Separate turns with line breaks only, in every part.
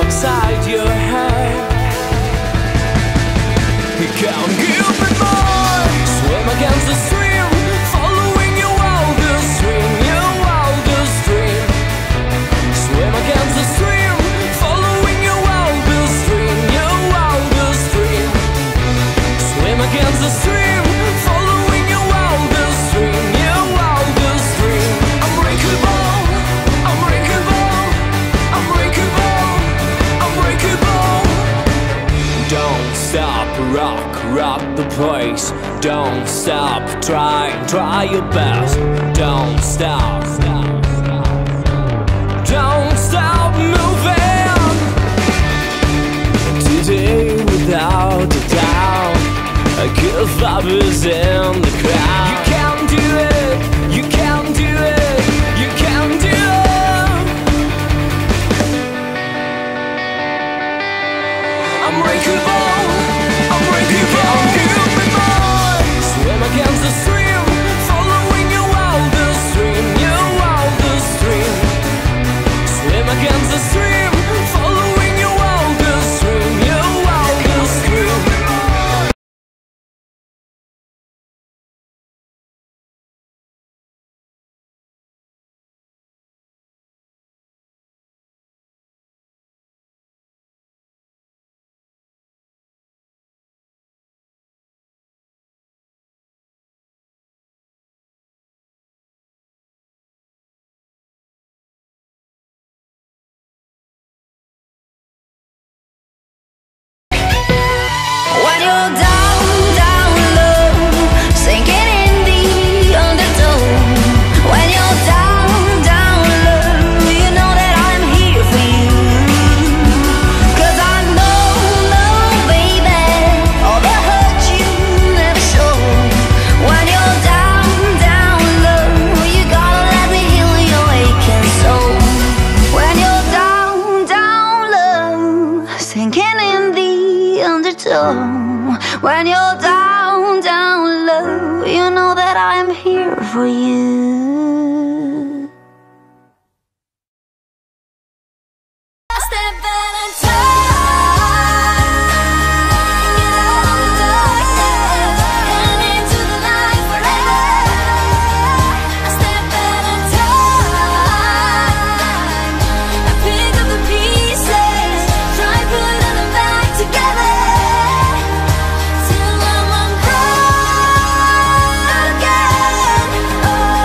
outside your head. You can't give it more. Swim against the stream, following your wildest dream, your wildest dream. Swim against the stream, following your wildest dream, your wildest dream. Swim against the stream, following your wildest dream, your wildest dream. Unbreakable, unbreakable, unbreakable, unbreakable. Don't stop, rock the place. Don't stop, try your best. Don't stop, don't stop moving. Today without a doubt, a good vibe is in the crowd. You can't do it, you can't do it, you can't do it. Unbreakable, unbreakable. Swim against the stream, following your wildest dream, your wildest dream. Swim against the stream, following your wildest dream, your wildest dream.
When you're down, down low, you know that I'm here for you.
Till I'm unbroken.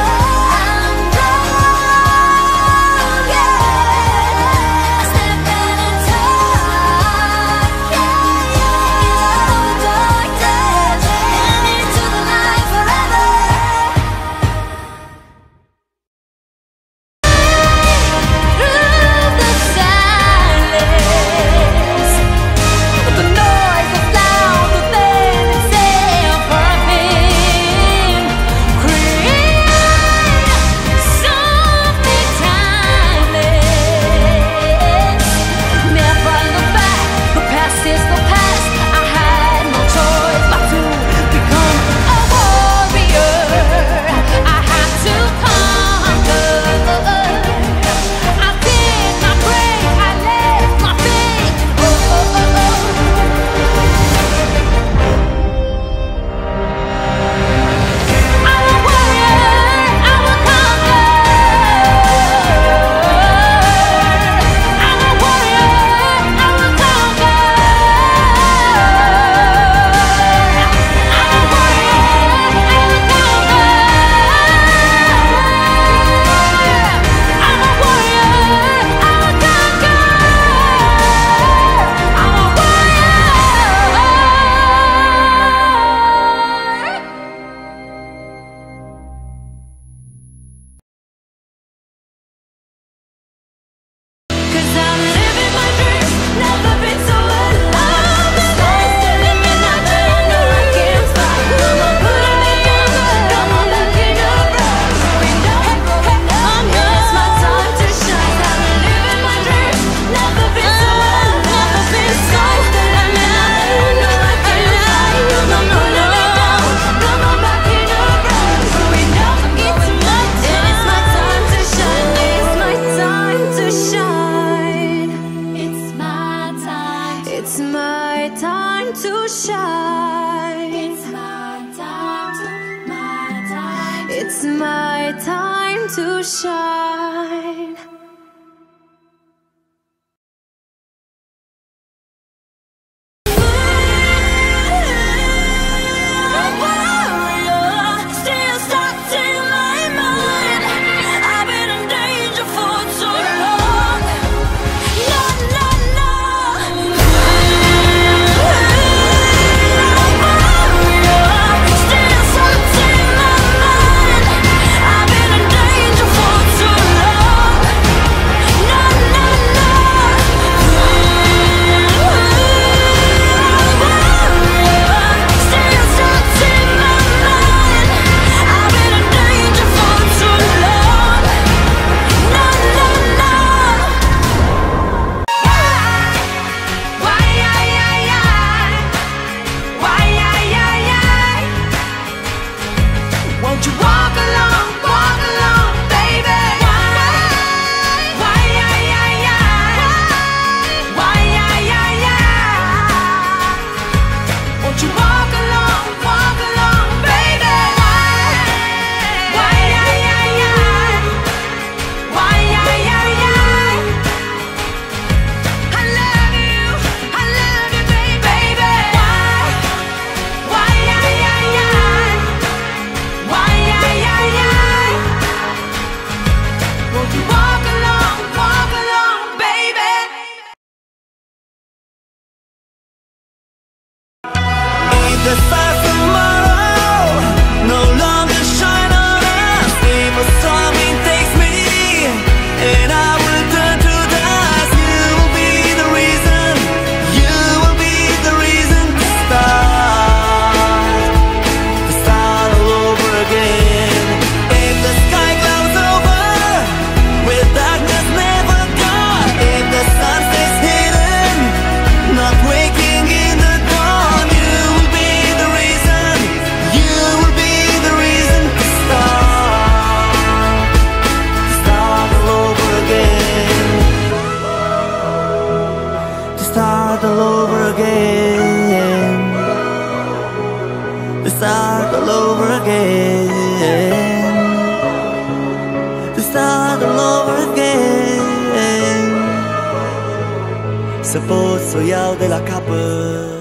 să pot să o iau de la capăt.